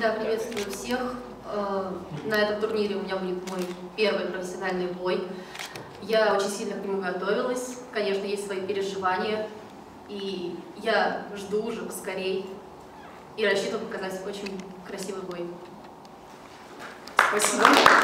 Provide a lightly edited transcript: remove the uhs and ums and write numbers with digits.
Да, приветствую всех. На этом турнире у меня будет мой первый профессиональный бой. Я очень сильно к нему готовилась. Конечно, есть свои переживания. И я жду уже поскорей. И рассчитываю показать очень красивый бой. Спасибо.